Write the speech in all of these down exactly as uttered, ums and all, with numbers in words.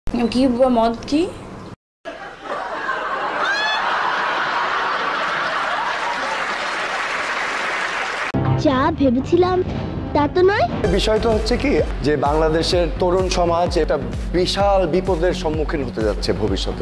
কি মদ কি? যা ভেবেছিলাম তা তো নয়। বিষয়টা হচ্ছে কি যে বাংলাদেশের তরুণ সমাজ এটা বিশাল বিপদের সম্মুখীন হতে যাচ্ছে ভবিষ্যতে।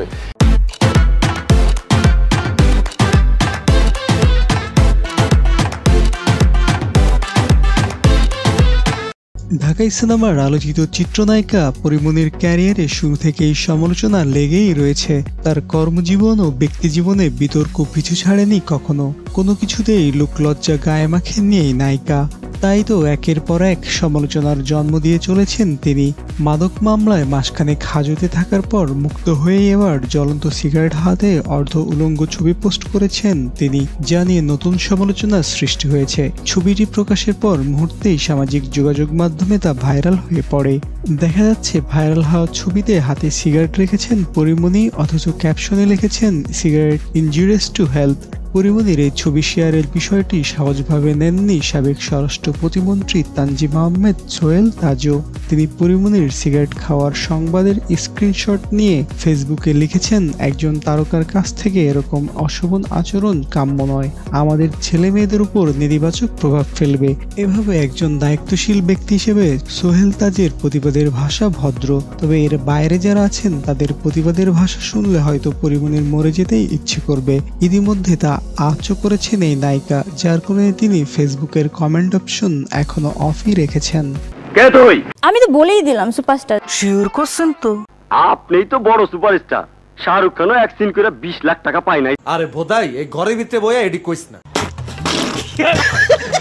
ঢাকাই সিনেমার আলোচিত চিত্রনায়িকা পরিমণির ক্যারিয়ারে শুরু থেকেই সমালোচনা লেগেই রয়েছে। তার কর্মজীবন ও ব্যক্তিজীবনে বিতর্ক পিছু ছাড়েনি কখনো। কোনো কিছুতেই লোকলজ্জা গায়ে মাখেননি এই নায়িকা। তাই তো একের পর এক সমালোচনার জন্ম দিয়ে চলেছেন তিনি। মাদক মামলায় মাসখানেক হাজতে থাকার পর মুক্ত হয়ে এবার জ্বলন্ত সিগারেট হাতে অর্ধ উলঙ্গ ছবি পোস্ট করেছেন তিনি, যা নিয়ে নতুন সমালোচনার সৃষ্টি হয়েছে। ছবিটি প্রকাশের পর মুহূর্তেই সামাজিক যোগাযোগ মাধ্যমে তা ভাইরাল হয়ে পড়ে। দেখা যাচ্ছে ভাইরাল হওয়া ছবিতে হাতে সিগারেট রেখেছেন পরিমণি, অথচ ক্যাপশনে লিখেছেন সিগারেট ইনজুরিয়াস টু হেলথ। পরিমণির এই ছবি শেয়ারের বিষয়টি সহজভাবে নেননি সাবেক স্বরাষ্ট্র প্রতিমন্ত্রী তানজিম আহমেদ সোহেল তাজও। তিনি পরিমণির সিগারেট খাওয়ার সংবাদের স্ক্রিনশট নিয়ে ফেসবুকে লিখেছেন, একজন তারকার কাছ থেকে এরকম অশোভন আচরণ কাম্য নয়, আমাদের ছেলে মেয়েদের উপর নেতিবাচক প্রভাব ফেলবে। এভাবে একজন দায়িত্বশীল ব্যক্তি হিসেবে সোহেল তাজের প্রতিবাদের ভাষা ভদ্র, তবে এর বাইরে যারা আছেন তাদের প্রতিবাদের ভাষা শুনলে হয়তো পরিমণির মরে যেতেই ইচ্ছে করবে। ইতিমধ্যে তা আচও করেছেন এই নায়িকা, যার কারণে তিনি ফেসবুকের কমেন্ট অপশন এখনো অফই রেখেছেন। কে তুই? আমি তো বলেই দিলাম সুপারস্টার। শিওর করছেন তো? আপনি তো বড় সুপারস্টার। শাহরুখ খানও এক সিন করে বিশ লাখ টাকা পায় নাই। আরে ভোদাই, এই ঘরের ভিতরে বইয়া এডি কইস না।